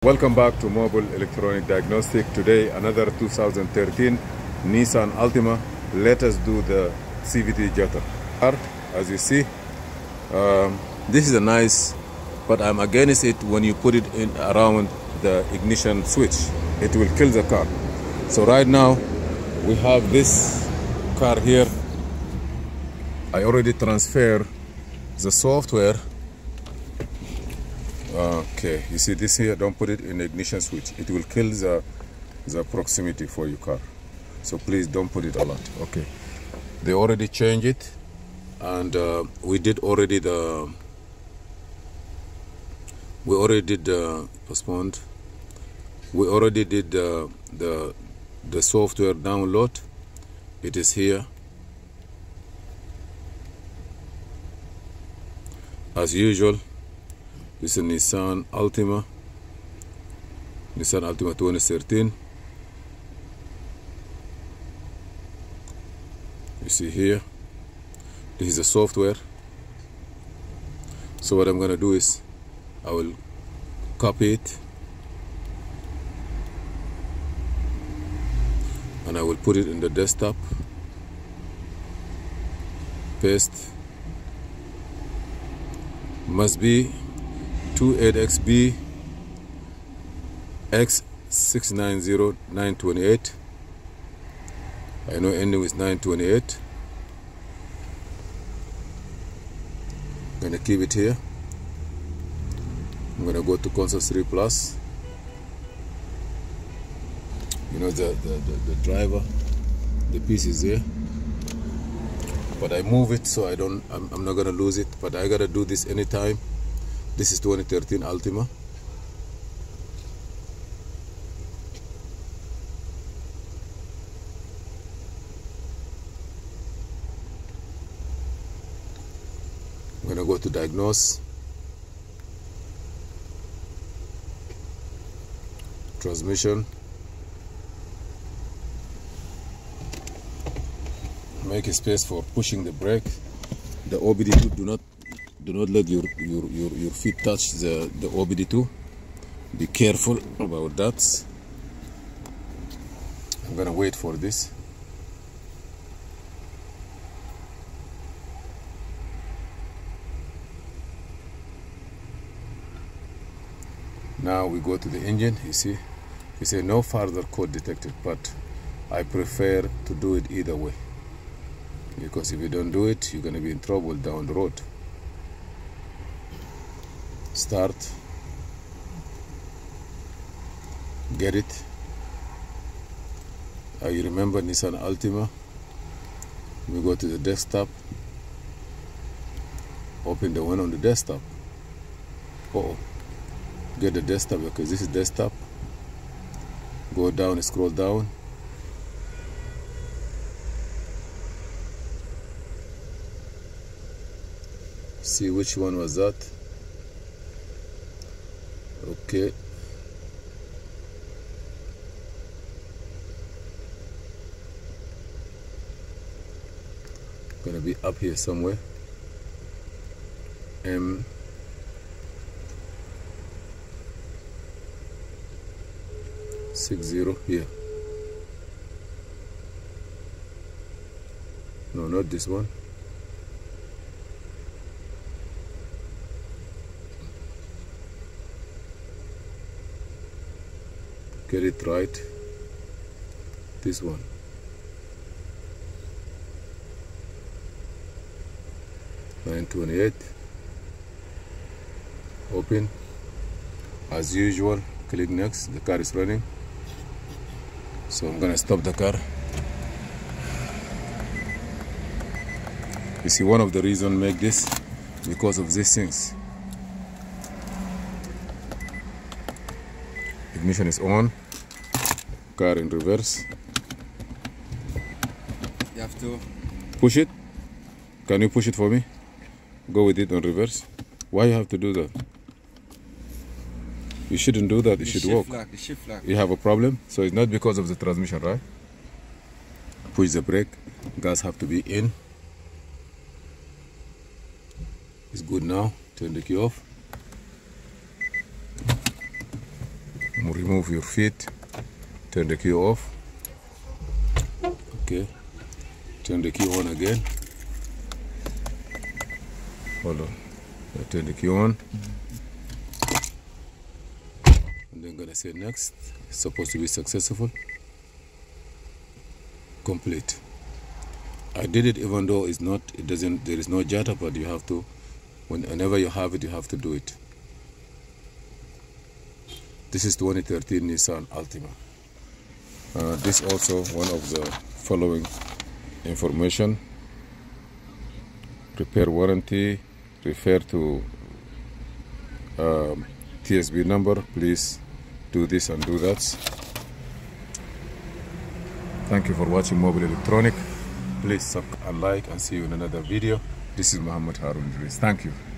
Welcome back to Mobile Electronic Diagnostic. Today another 2013 Nissan Altima. Let us do the CVT Jetta. As you see, this is a nice, but I'm against it when you put it in around the ignition switch. It will kill the car. So right now we have this car here. I already transferred the software. Okay, you see this here, don't put it in the ignition switch. It will kill the proximity for your car. So please don't put it a lot. Okay, they already changed it, and we already did postponed. We already did the software download. It is here. As usual, this is Nissan Altima 2013. You see here, this is the software. So what I'm gonna do is I will copy it and I will put it in the desktop, paste. Must be 28XB X690928. I know ending with 928. I'm gonna keep it here. I'm gonna go to Console 3 Plus. You know the driver, the piece is there. But I move it so I'm not gonna lose it, but I gotta do this anytime. This is 2013 Altima. I'm gonna go to diagnose, transmission, make a space for pushing the brake. The OBD2, do not let your feet touch the OBD2. Be careful about that. I'm gonna wait for this. Now we go to the engine. You see, you say no further code detected, but I prefer to do it either way, because if you don't do it, you're going to be in trouble down the road. Start. Get it. You remember Nissan Altima? We go to the desktop. Open the one on the desktop. Get the desktop, because this is desktop. Go down, scroll down. See which one was that. Okay, gonna be up here somewhere. M60 here. No, not this one. Get it right. This one. $928. Open. As usual, click next. The car is running. So I'm gonna stop the car. You see, one of the reasons make this because of these things. Ignition is on. Car in reverse. You have to push it. Can you push it for me? Go with it on reverse. Why you have to do that? You shouldn't do that. It should work. The shift lock. You have a problem, so it's not because of the transmission, right? Push the brake. Gas have to be in. It's good now. Turn the key off. remove your feet, turn the key off. Okay, turn the key on again. Hold on, turn the key on. And then gonna say next. It's supposed to be successful. Complete. I did it even though it's not, it doesn't, there is no JATA, but you have to, whenever you have it, you have to do it. This is 2013 Nissan Altima. This also one of the following information: repair warranty, refer to TSB number. Please do this and do that. Thank you for watching Mobile Electronic. Please subscribe and like, and see you in another video. This is Muhammad Harun Idris. Thank you.